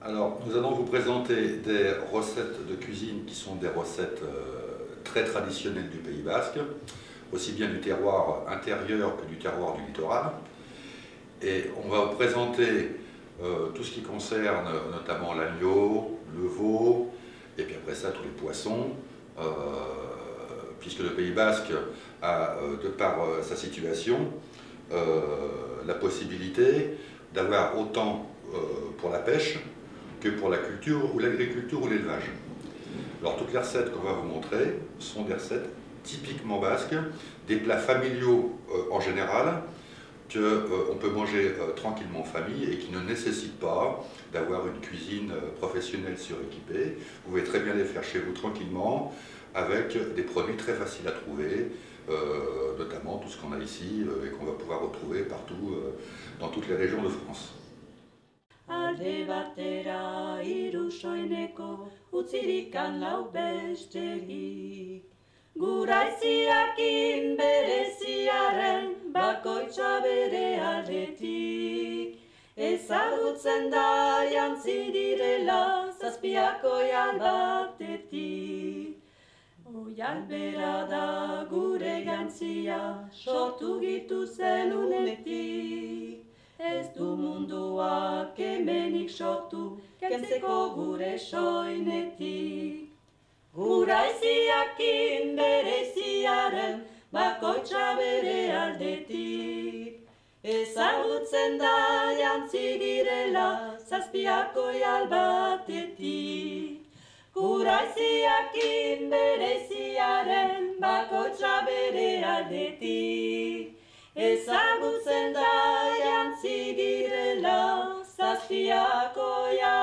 Alors, nous allons vous présenter des recettes de cuisine qui sont des recettes très traditionnelles du Pays Basque, aussi bien du terroir intérieur que du terroir du littoral. Et on va vous présenter tout ce qui concerne notamment l'agneau, le veau, et puis après ça tous les poissons, puisque le Pays Basque a, de par sa situation, la possibilité d'avoir autant pour la pêche que pour la culture ou l'agriculture ou l'élevage. Alors toutes les recettes qu'on va vous montrer sont des recettes typiquement basques, des plats familiaux en général, qu'on peut manger tranquillement en famille et qui ne nécessitent pas d'avoir une cuisine professionnelle suréquipée. Vous pouvez très bien les faire chez vous tranquillement avec des produits très faciles à trouver, notamment tout ce qu'on a ici et qu'on va pouvoir retrouver partout dans toutes les régions de France. Alde batera hiru soineko utzirikan lau besterik. Guraiziakin bereziaren bakoitza bere aldetik. Ezagutzen da jantzi direla zazpiak oial batetik. Oial bera da gure jantzia sortu gitu zen unetik. Ez du munduak hemenik sortu, kentzeko gure soinetik. Guraiziakin bereziaren bakoitza bere aldetik. Ezagutzen da jantzi direla zazpiak oial batetik. Guraiziakin bereziaren bakoitza bere aldetik. Ezagutzen da jantzi direla zazpiak oial